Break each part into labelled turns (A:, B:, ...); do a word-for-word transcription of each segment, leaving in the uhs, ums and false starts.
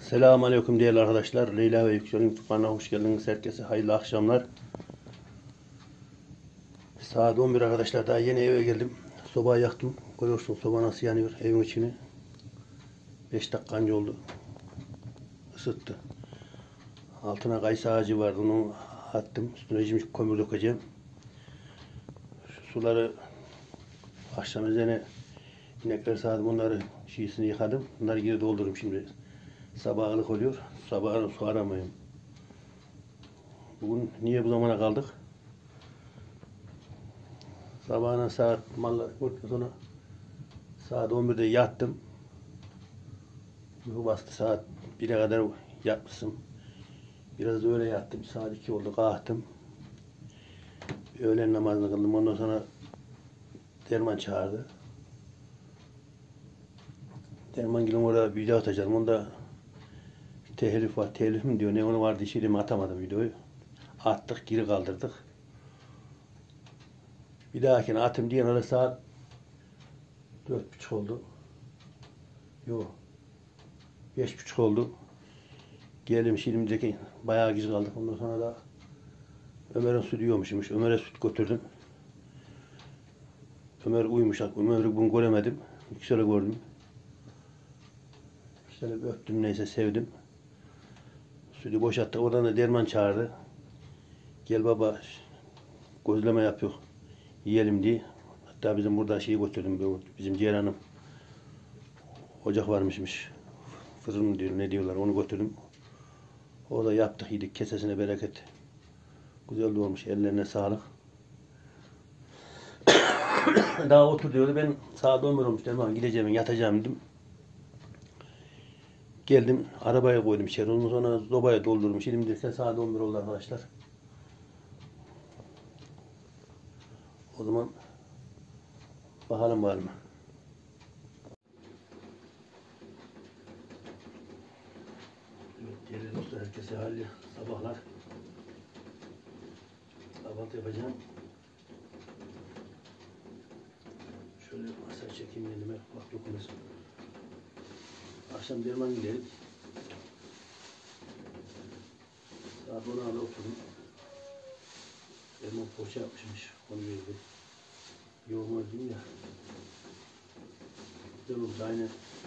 A: Selamünaleyküm değerli arkadaşlar. Leyla ve Yüksel'in YouTube kanalına hoş geldiniz. Herkese hayırlı akşamlar. Saat on bir arkadaşlar. Daha yeni eve geldim. Sobayı yaktım. Görüyorsun soba nasıl yanıyor evin içini. beş dakika önce oldu. Isıttı. Altına kayısı ağacı vardı. Onu attım. Üstüne cimcik kömür dökeceğim. Şu suları akşam üzerine inekler sağdım. Onları şişini yıkadım. Bunları geri doldururum şimdi. Sabahlık oluyor. Sabahın su aramayayım. Bugün niye bu zamana kaldık? Sabahına saat mallar gördükten sonra saat on birde yattım. Uyku bastı, saat bire kadar yatmışım. Biraz da öyle yattım. Saat iki oldu, kalktım. Öğlen namazını kıldım. Ondan sonra Derman çağırdı. Derman gelin orada video atacağım. Onda telif var. Telif mi diyor? Ne onu vardı? Şimdi atamadım videoyu. Attık, geri kaldırdık. Bir dahakine atım diyen ara saat dört buçuk oldu. Yok. Beş buçuk oldu. Geldim şimdiki bayağı geç kaldık. Ondan sonra da Ömer'in sütü yiyormuşmuş. Ömer'e süt götürdüm. Ömer uyumuş. Ömer'i bunu göremedim. Yüksel'e gördüm. Yüksel'e öptüm, neyse sevdim. Sütü boşalttı. Oradan da Derman çağırdı. Gel baba, gözleme yapıyor. Yiyelim diye. Hatta bizim burada şeyi götürdüm. Bizim Ceylan'ım ocak varmışmış. Fırın mı diyor, ne diyorlar, onu götürdüm. O da yaptık, yedik. Kesesine bereket. Güzel de olmuş. Ellerine sağlık. Daha otur diyordu. Ben saat on bir olmuş. Dedim, gideceğim, yatacağım dedim. Geldim. Arabaya koydum içeri. Ondan sonra sobaya doldurdum. Şimdi ise saat on bir oldu arkadaşlar. O zaman bakalım var mı? Evet değerli dostlar, herkese hayırlı sabahlar. Kahvaltı yapacağım. Şöyle masaya çekeyim elime. Bak dokunuyorsun. Akşam Derman gidelim. Saat ona da oturdum. Derman poğaça yapmışmış. Onu verdi. Yoğurma diyeyim ya. Güzel olmuş. Aynı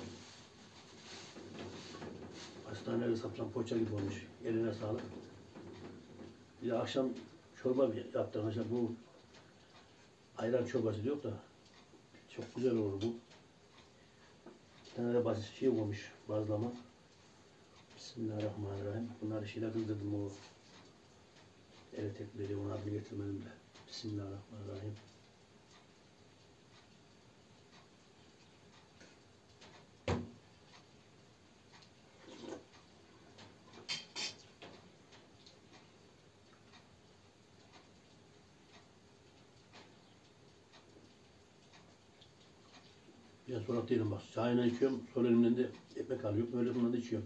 A: hastanede satılan poğaça gibi olmuş. Eline sağlık. Bir de akşam çorba yaptı arkadaşlar. Bu ayran çorbası diyor da çok güzel olur bu. Bir tane de basit şey olmuş. Bazlama. Bismillahirrahmanirrahim. Bunları şeyle kızdırdım o. Evet tekleri onu adını getirmedim de. Bismillahirrahmanirrahim. Ben sonra değilim bak. Çayına içiyorum. Sol elimden de ekmek alıyorum. Öyle bundan da içiyorum.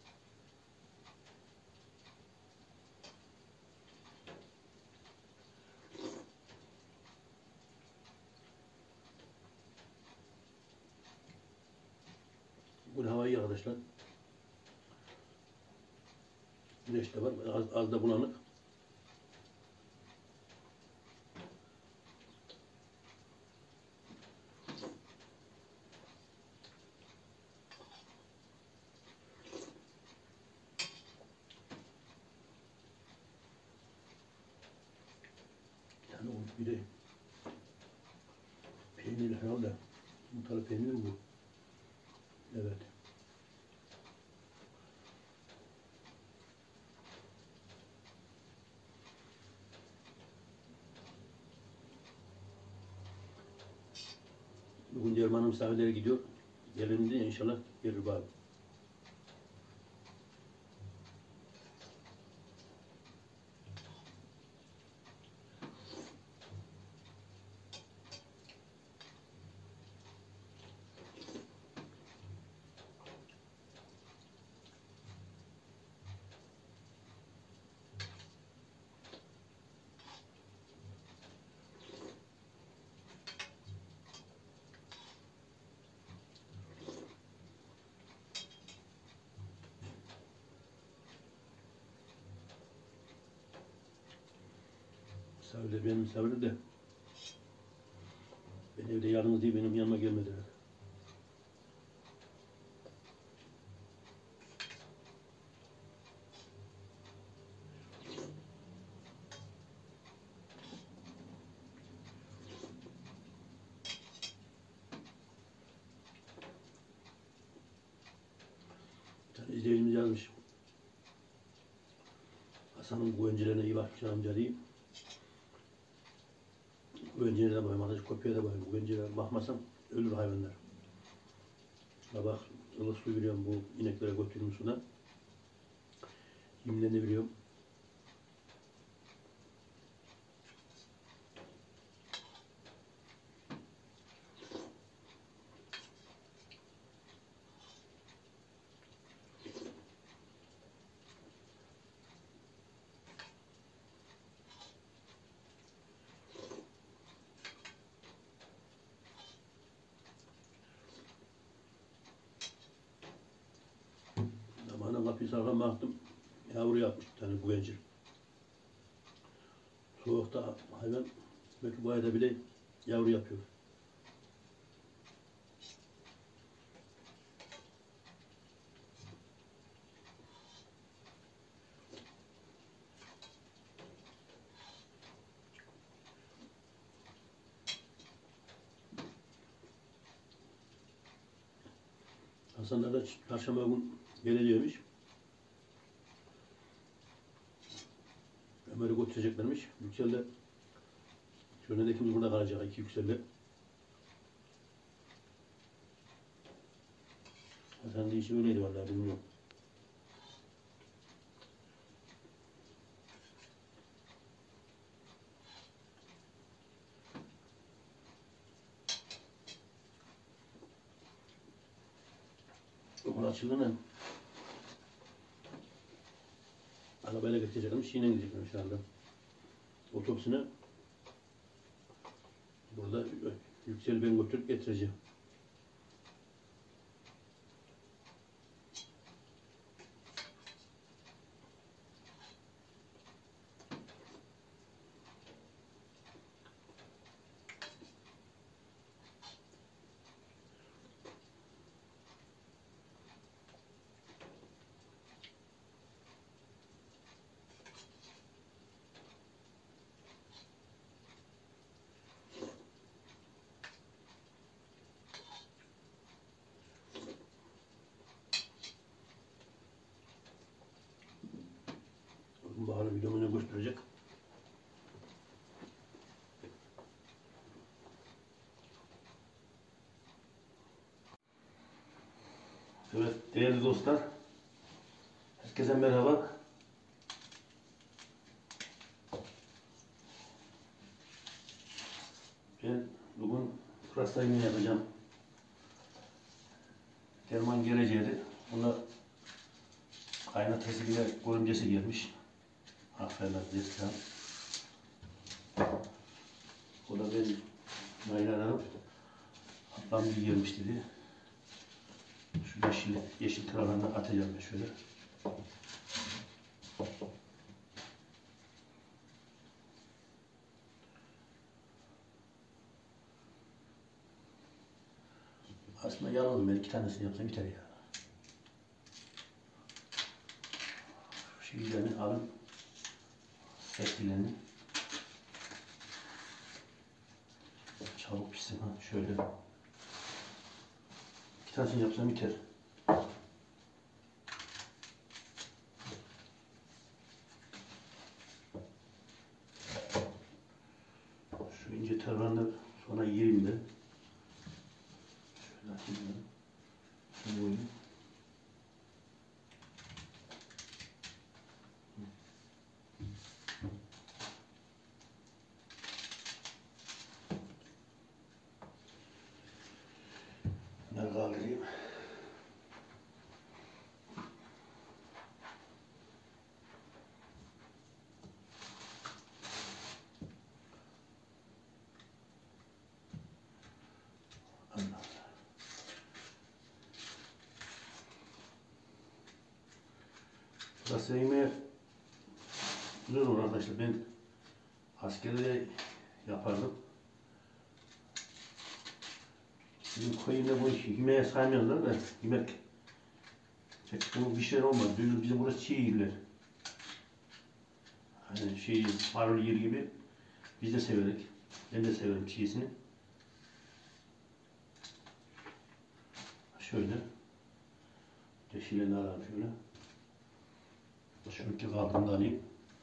A: Bu hava iyi arkadaşlar. Güneş de var. Az, az da bulanık. Yani o bir de peynirli herhalde. Yumurtalı peynir mi bu? Evet. Bugün Derman'ın misafirleri gidiyor. Gelin de inşallah gelir bari. Misafirler benim misafirler de ben evde yalnız değil, benim yanıma gelmediler. Bir tane izleyicimiz yazmış. Hasan'ın güvencelerine iyi bak amca diyeyim. Güvencelere de bakayım, köpeğe de bakayım. Güvencelere bakmasam ölür hayvanlar. Ya bak, ılık su veriyorum bu ineklere götürdüğüm suda. Yemlerini veriyorum. Zamanla kapıyı sarkan baktım. Yavru yapmış bir tane güvencil. Soğukta hayvan belki bu ayda bile yavru yapıyor. Hasanlar da çarşamba gün geleceğimiş. Ömer'i götüreceklermiş. Yüksel'de şöyle de ikimiz burada kalacak. İki Yüksel'de. Hasan'ın da işi öyleydi vallahi, bilmiyorum. Okul açıldığında arabayla getireceklermiş. Yine gidecekler şu anda. Otobüsüne burada Yüksel ben götürüp getireceğim. Baharı videomuna gösterecek. Evet değerli dostlar. Herkese merhaba. Ben bugün pırasa yemeği yapacağım. Derman geleceğiydi. Ona kaynatası bile görümcesi gelmiş. Aferin Destan. O da ben Nayla'nın ablam bir gelmiş dedi. Şu yeşil, yeşil tarafından atacağım ben şöyle. Aslında yalnız ben iki tanesini yapsam biter ya. Şu şeylerini alın. Etkilerini. Çabuk pişsin ha. Şöyle. İki tanesini yapsam biter. Şu ince tarhanı sonra yiyeyim de. Şöyle atayım ben. Şunu koyayım. Bunları kaldırayım. Pırasa yemeği güzel olur arkadaşlar. Ben Askerde de yapardım. Bizim köyünde bu yemeğe saymıyorlar da yemek pek bu bir şey olmaz. Bizim burası çiğ yerler. Hani şey marul yer gibi biz de severek. Ben de severim çiğsini. Şöyle. Deşilerini alalım şöyle. Şuradaki kabını da alayım.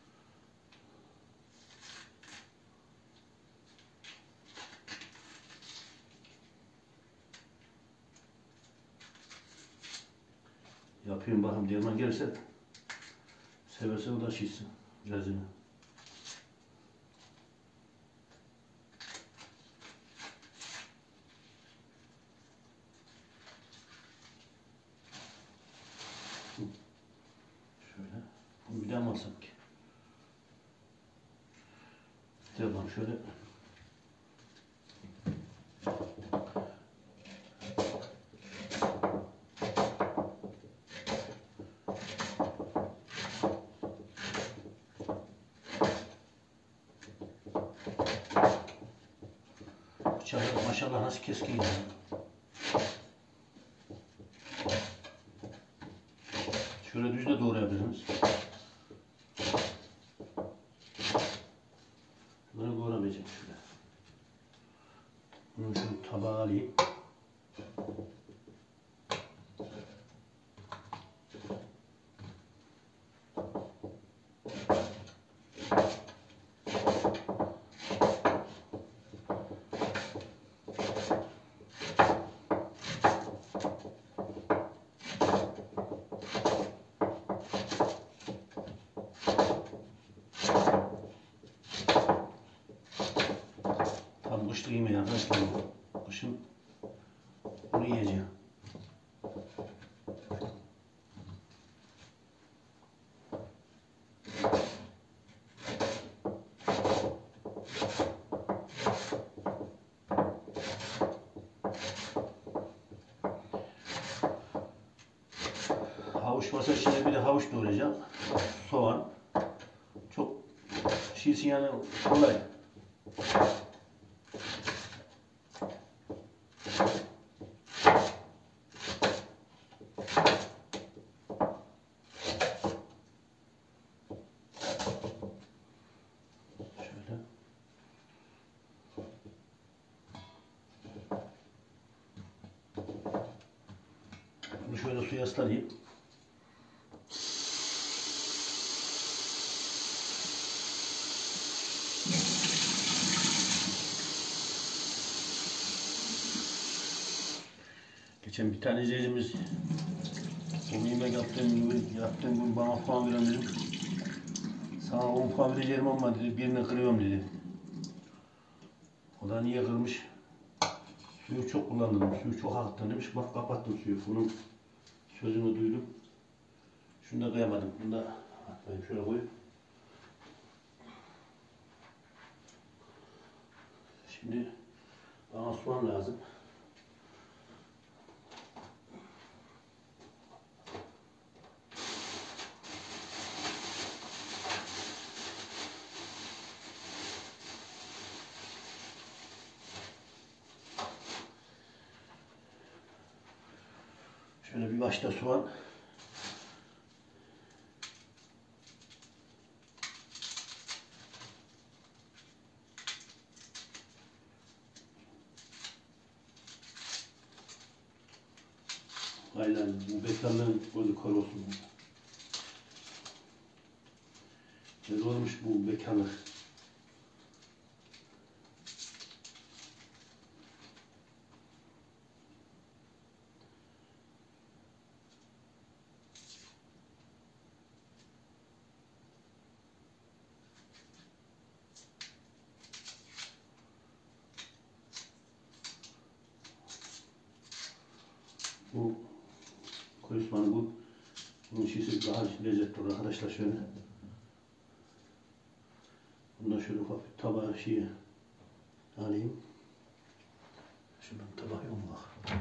A: Yapıyorum bakayım Derman gelirse severse o da şişsin birazını. Şöyle. Bunu bir daha mı alsam ki? Derman şöyle. Bıçaklar maşallah nasıl keskin yani. Şöyle düz de doğrayabilirsiniz. Bunu doğramayacağım şöyle. Bunu şu tabağa alayım. Tam kışlık yemeği arkadaşlar. Kışın bunu yiyeceğim. Havuç varsa şimdi bir de havuç doğrayacağım. Soğan. Çok şişi yani kolay. Şöyle. Bunu şöyle suya ıslatayım. Geçen bir tane izleyicimiz bu yemek yaptığım gün, yaptığım gün bana puan veren dedim. Sana on puan vereceğim ama dedi, birini kırıyorum dedi. O da niye kırmış? Suyu çok kullandım, suyu çok akıttım demiş. Bak kapattım suyu, bunun sözünü duydum. Şunu da kıyamadım, bunu da atmayayım şöyle koyup. Şimdi bana soğan lazım. Şöyle bir başta soğan. Aynen bu bekarlığın gözü kör olsun. Ne olmuş bu bekarlık. Bu koyusmanı bu. Bunun şişi daha lezzetli olur arkadaşlar şöyle. Bunu da şöyle ufak bir tabağa şeyi alayım. Şuradan tabak yok mu bak.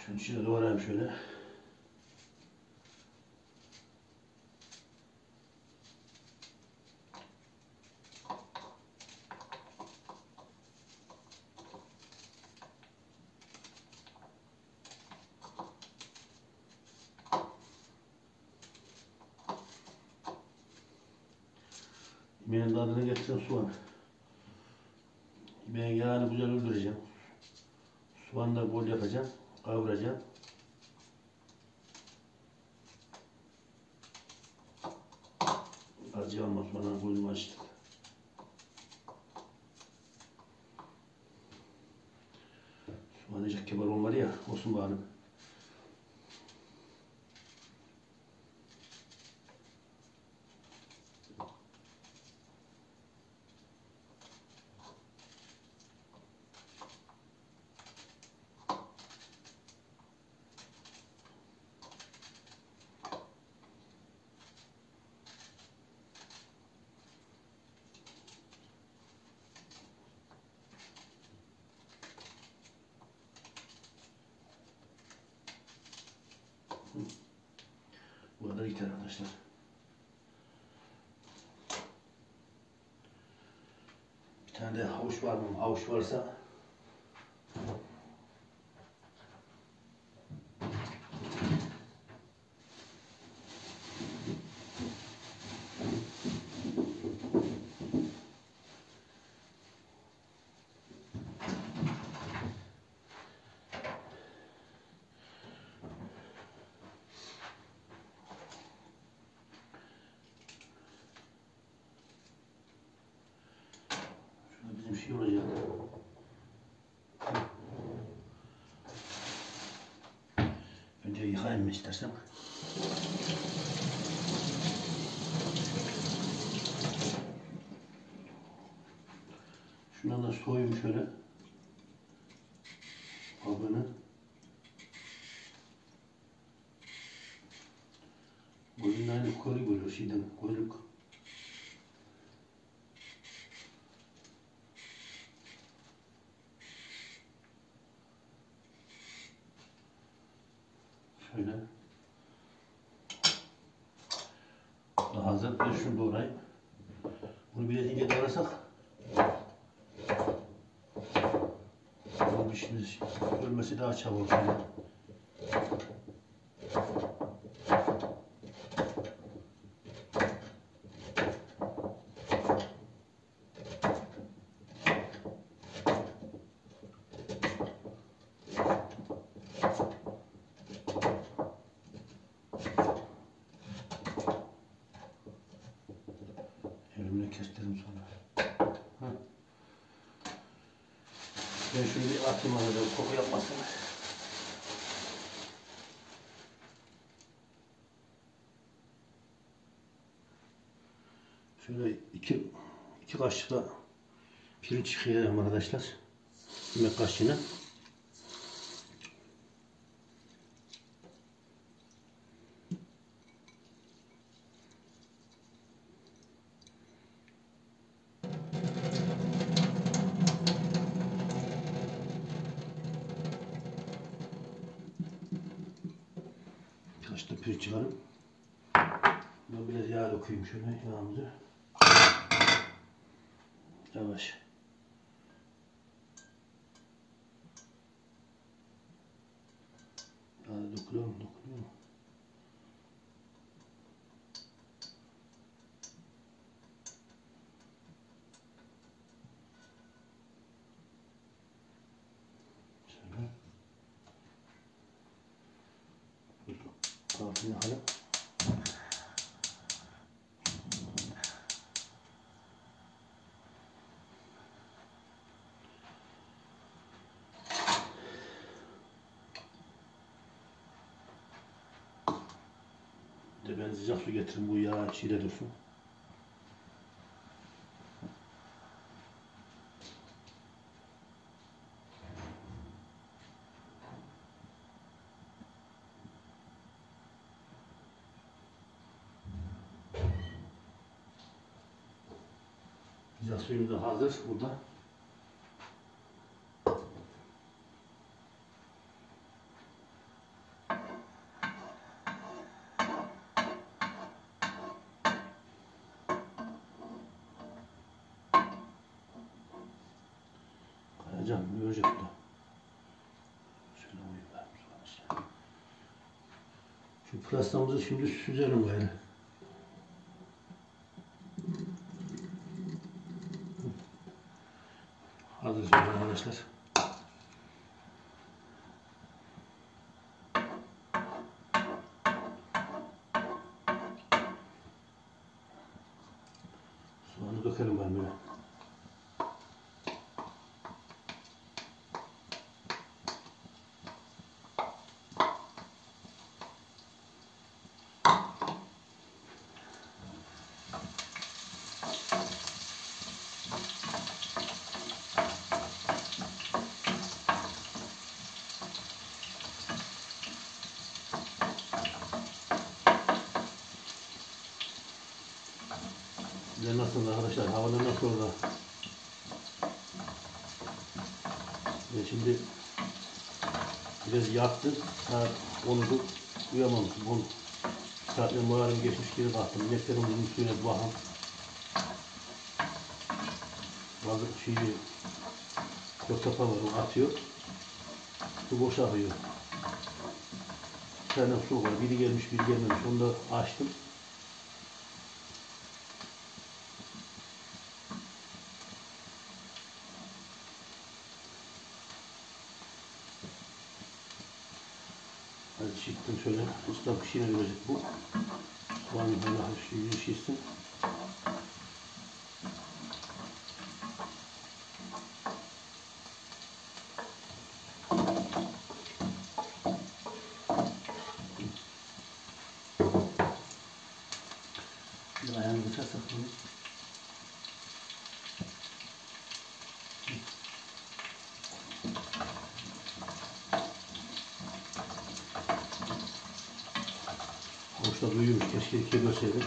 A: Şunu içine doğrayayım şöyle. Yemeğin tadını getiren soğan. Yemeğin yağını güzel öldüreceğim. Soğanı da bol yapacağım. Kavuracağım. Acı almaz bana koyduğum açtık. Soğan necik kibar olmalı ya. Olsun bari. Bu kadar yeter arkadaşlar. Bir tane de havuç var mı? Havuç varsa bizim şey olacak. Önce yıkayayım mı istersen? Şundan da soyayım şöyle. Kabını. Gözünün aynı koyu görüyor şeyden, koyluk. Şöyle. Daha hazır. Bir şunu doğrayayım. Bunu biraz ince doğrasak bu pişmesi, ölmesi daha çabuk olur. Elimle kestirim sonra. Hı. Ben şunu bir atayım arada, koku yapmasın. Şöyle iki, iki kaşık da pirinç yıkayalım arkadaşlar. Yemek kaşığına. Kaşıkta pirinç çıkarım. Ben biraz yağ dökeyim şöyle yağımızı. Yavaş. Yağ dökülüyor mu? Dökülüyor mu? Şöyle. Altını yakalım. Bir de ben sıcak su getireyim, bu yağ çiğde dursun. Sıcak suyumuz da hazır burada. Hocam görecek de. Şöyle koyayım ben. Şu pırastamızı şimdi süzelim böyle. Hazır şimdi arkadaşlar. Soğanı dökelim ben böyle. Ne nasıl arkadaşlar? Havalar nasıl orada? Ben şimdi biraz yattım. Saat ondu. Uyuyamamışım. on saatle moralim geçmiş geri kalktım. İneklerin bunun suyuna bir bakım. Bazı şeyi çok kafa var. O atıyor. Su boşalıyor. Bir tane su var. Biri gelmiş, biri gelmemiş. Onu da açtım. Hadi çıktım şöyle. Islak pişine görecek bu. Soğanı böyle hafif yüzü şişsin. Bir ayağını bıçarsak bunu. Havuçta büyümüş. Keşke ikiye bölseydim.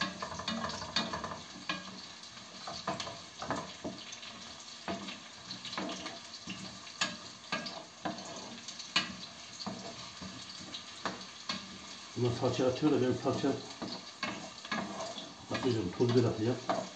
A: Buna salça atıyor da ben salça atacağım. Toz biber atacağım.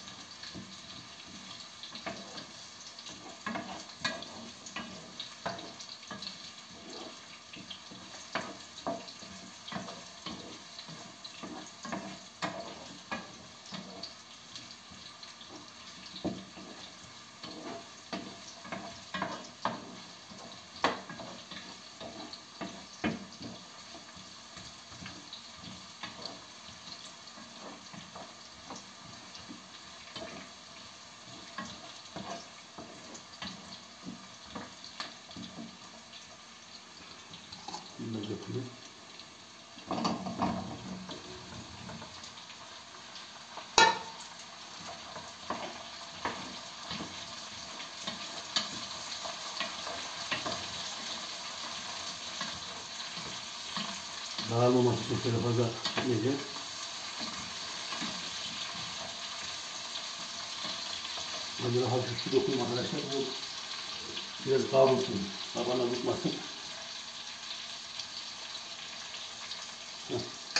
A: Bunları yapayım. Dağılmamak için şöyle fazla yiyeceğim. Ben böyle hafif su dokuyayım arkadaşlar. Bu biraz kavrulsun. Tabana tutmasın. Heh.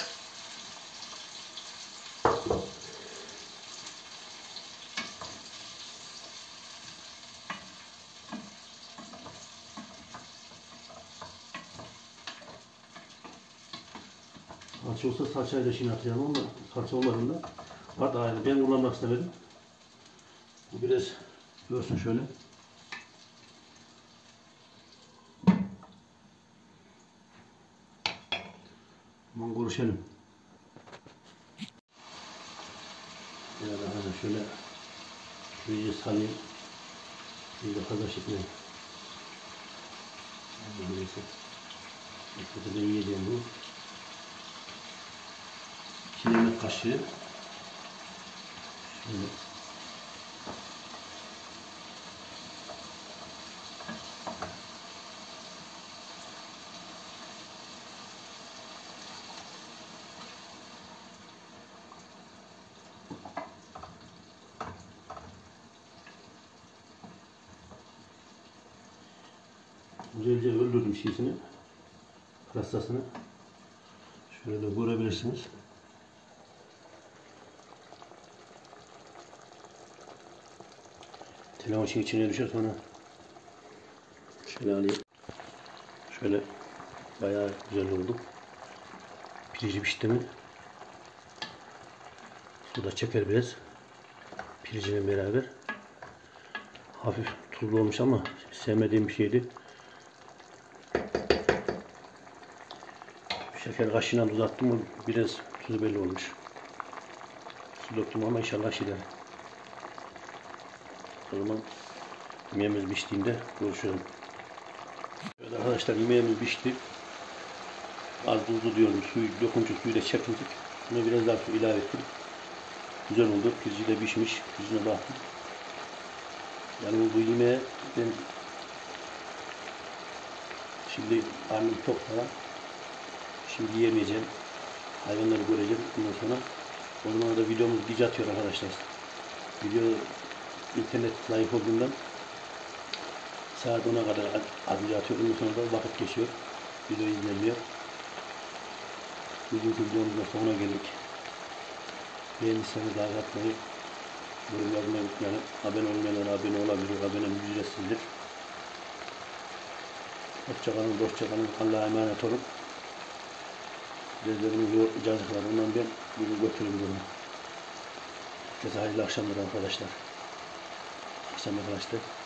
A: Salça olsa salçayla şimdi atacağım ama salça olmadığında var da ayrı. Ben kullanmak istemedim. Bu biraz görsün şöyle. Aman görüşelim. Ya da hani şöyle şurayı salayım. Bir de fazla şekilde. Neyse. Neyse de yiyeceğim bu. iki yemek kaşığı. Şöyle. Güzelce öldürdüm şişini, pırastasını. Şöyle de görebilirsiniz. Telefon şey içine düşer sonra Şöyle alayım. Şöyle bayağı güzel oldu. Pirinci pişti mi? Su da çeker biraz. Pirinçle beraber. Hafif tuzlu olmuş ama sevmediğim bir şeydi. Şeker kaşığına tuz attım mı biraz tuzu belli olmuş. Su döktüm ama inşallah şider. O zaman yemeğimiz piştiğinde görüşelim. Evet arkadaşlar, yemeğimiz pişti. Az tuzlu diyorum, suyu dokunca suyu da çırpındık. Buna biraz daha su ilave ettim. Güzel oldu. Pirinci de pişmiş. Pirincine baktım. Yani bu yemeğe ben şimdi karnım tok falan. Şimdi yiyemeyeceğim. Hayvanları göreceğim. Bundan sonra o zaman da videomuz gece atıyor arkadaşlar. Video internet zayıf olduğundan saat ona kadar adıcı atıyor. Bundan sonra da vakit geçiyor. Video izlenmiyor. Bugünkü videomuzda sonuna geldik. Beğendiyseniz like atmayı, yorum yazmayı unutmayın. Abone olmayanlar abone olabilir. Abonem ücretsizdir. Hoşçakalın, hoşçakalın. Allah'a emanet olun. Gözlerimin yoğurtlayacaklar. Ondan ben bugün götürürüm bunu. Herkese hayırlı akşamlar arkadaşlar. Akşam arkadaşlar.